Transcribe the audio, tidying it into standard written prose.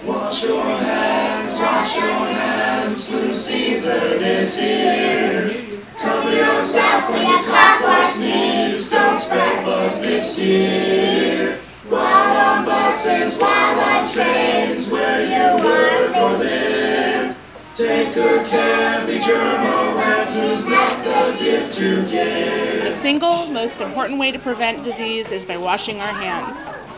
Wash your hands, flu season is here. Cover yourself when you cough or sneeze, don't spread bugs this year. While on buses, while on trains, where you work or live, take good care, be germ aware, flu's not the gift to give. The single most important way to prevent disease is by washing our hands.